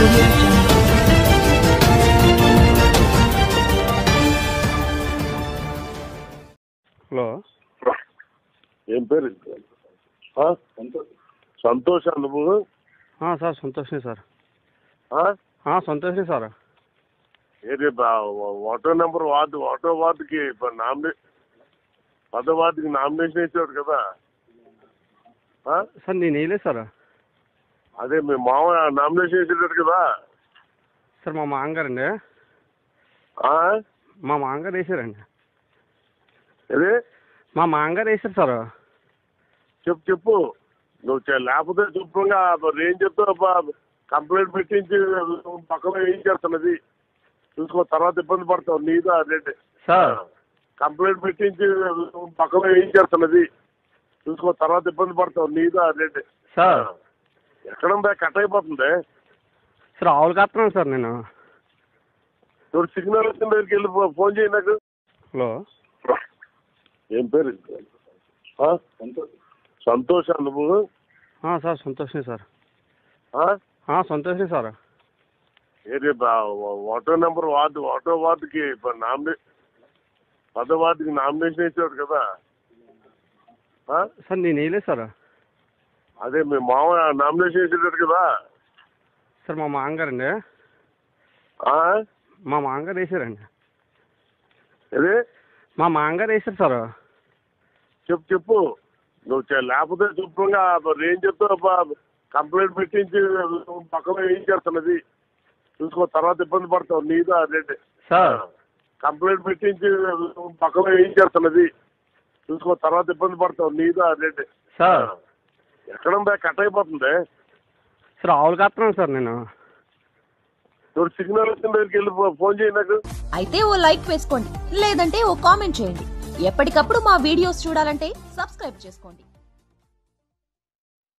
Audio Jungle. Hello, ఏం పేరు? సంతోష్ నువ్వు? సార్ సంతోషమే సార్. సంతోషమే సార్. ఏది ఆటో నెంబర్ ఆటో వార్డుకి పదో వార్డుకి నామినేషన్ ఇచ్చాడు కదా సార్? నేను వేయలేదు సార్. అదే మీ మామ నామినేషన్ ఇచ్చాడు కదా సార్. మా మామగారండి, మా మామగారు వేసారండి. అదే మా మామగారు వేసారు సార్. చెప్పు నువ్వు లేకపోతే శుభ్రంగా ఏం చెప్తావు? కంప్లైంట్ పెట్టించి పక్కన ఏం చేస్తున్నది చూసుకో, తర్వాత ఇబ్బంది పడతావు. నీదా అదే సార్. కంప్లైంట్ పెట్టించి పక్కన ఏం చేస్తున్నది చూసుకో, తర్వాత ఇబ్బంది పడతావు. నీదా అదే సార్. ఎక్కడుందా? కట్ అయిపోతుంది సార్. ఆవులు కాస్తున్నాను సార్ నేను. చూడు, సిగ్నల్ వచ్చిన దగ్గరికి వెళ్ళి ఫోన్ చేయి నాకు. హలో, ఏం పేరు? సంతోష్ నువ్వు? సార్ సంతోషమే సార్. సంతోషమే సార్. ఏది ఆటో నెంబర్ ఆటో వార్డుకి పదో వార్డుకి నామినేషన్ ఇచ్చాడు కదా సార్. నేను వేయలేదు సార్. అదే మీ మామ నామినేషన్ ఇచ్చాడు కదా సార్. మా మామగారండి, మా మామగారు వేసారండి. అదే మా మామగారు వేసారు సార్. చెప్పు నువ్వు లేకపోతే శుభ్రంగా ఏం చెప్తావు? కంప్లైంట్ పెట్టించి పక్కన ఏం చేస్తున్నది చూసుకో, తర్వాత ఇబ్బంది పడతావు. నీదా అదే సార్. కంప్లైంట్ పెట్టించి పక్కన ఏం చేస్తున్నది చూసుకో, తర్వాత ఇబ్బంది పడతావు. నీదా అదే సార్. ఎక్కడుందా? కట్ అయిపోతుంది సార్. ఆవులు కాస్తున్నాను సార్ నేను. చూడు, సిగ్నల్ వచ్చిన దగ్గరికి వెళ్ళి ఫోన్ చేయి నాకు. అయితే ఓ లైక్ వేసుకోండి, లేదంటే ఓ కామెంట్ చేయండి. ఎప్పటికప్పుడు మా వీడియోస్ చూడాలంటే సబ్స్క్రైబ్ చేసుకోండి.